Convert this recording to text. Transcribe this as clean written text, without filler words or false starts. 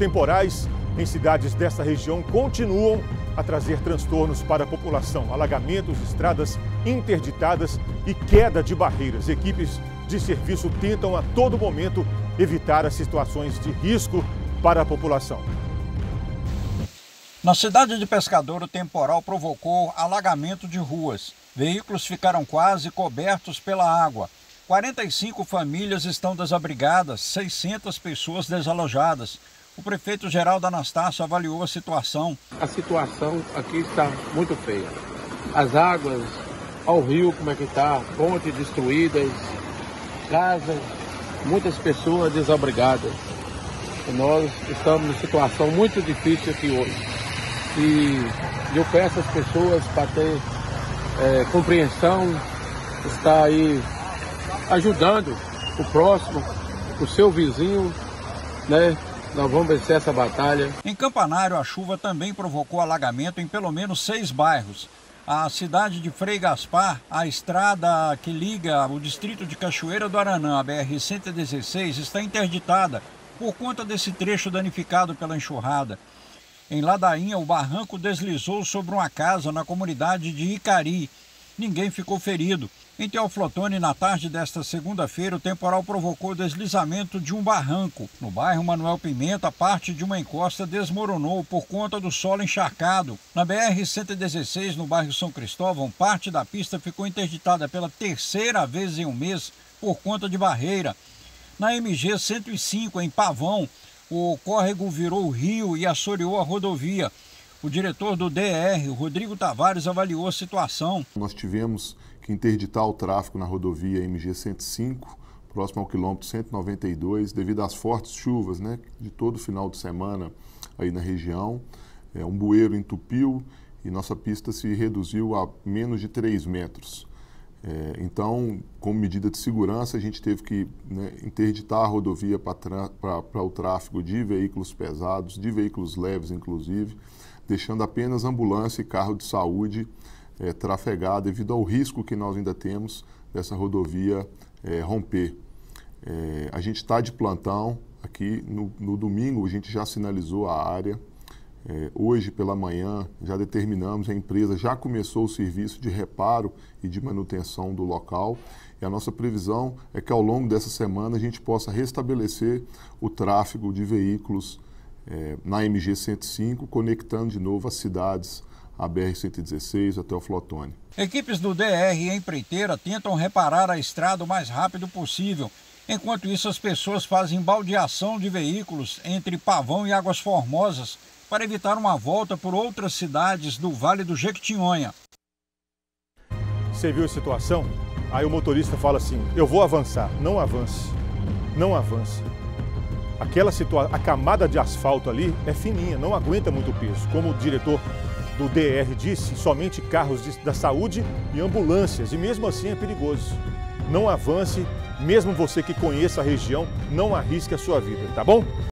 temporais em cidades desta região continuam a trazer transtornos para a população. Alagamentos, estradas interditadas e queda de barreiras. Equipes de serviço tentam a todo momento evitar as situações de risco para a população. Na cidade de Pescador, o temporal provocou alagamento de ruas. Veículos ficaram quase cobertos pela água. 45 famílias estão desabrigadas, 600 pessoas desalojadas. O prefeito Geraldo Anastácio avaliou a situação. A situação aqui está muito feia. As águas, ao rio como é que está, pontes destruídas, casas, muitas pessoas desabrigadas. E nós estamos em situação muito difícil aqui hoje. E eu peço às pessoas para ter compreensão, estar aí ajudando o próximo, o seu vizinho, né? Nós vamos vencer essa batalha. Em Campanário, a chuva também provocou alagamento em pelo menos 6 bairros. A cidade de Frei Gaspar, a estrada que liga o distrito de Cachoeira do Aranã, a BR-116, está interditada por conta desse trecho danificado pela enxurrada. Em Ladainha, o barranco deslizou sobre uma casa na comunidade de Icari. Ninguém ficou ferido. Em Teoflotone, na tarde desta segunda-feira, o temporal provocou o deslizamento de um barranco. No bairro Manuel Pimenta, parte de uma encosta desmoronou por conta do solo encharcado. Na BR-116, no bairro São Cristóvão, parte da pista ficou interditada pela terceira vez em um mês por conta de barreira. Na MG-105, em Pavão, o córrego virou rio e assoreou a rodovia. O diretor do DR, Rodrigo Tavares, avaliou a situação. Nós tivemos que interditar o tráfego na rodovia MG-105, próximo ao quilômetro 192, devido às fortes chuvas, né, de todo final de semana aí na região. Um bueiro entupiu e nossa pista se reduziu a menos de 3 metros. Então, como medida de segurança, a gente teve que, né, interditar a rodovia para o tráfego de veículos pesados, de veículos leves, inclusive, deixando apenas ambulância e carro de saúde trafegar devido ao risco que nós ainda temos dessa rodovia romper. A gente está de plantão aqui, no domingo a gente já sinalizou a área. Hoje pela manhã já determinamos, a empresa já começou o serviço de reparo e de manutenção do local e a nossa previsão é que ao longo dessa semana a gente possa restabelecer o tráfego de veículos na MG-105, conectando de novo as cidades, a BR-116 até o Flotone. Equipes do DR e empreiteira tentam reparar a estrada o mais rápido possível. Enquanto isso, as pessoas fazem baldeação de veículos entre Pavão e Águas Formosas para evitar uma volta por outras cidades do Vale do Jequitinhonha. Você viu a situação? Aí o motorista fala assim, eu vou avançar. Não avance, não avance. A camada de asfalto ali é fininha, não aguenta muito peso. Como o diretor do DR disse, somente carros da saúde e ambulâncias, e mesmo assim é perigoso. Não avance, mesmo você que conheça a região, não arrisque a sua vida, tá bom?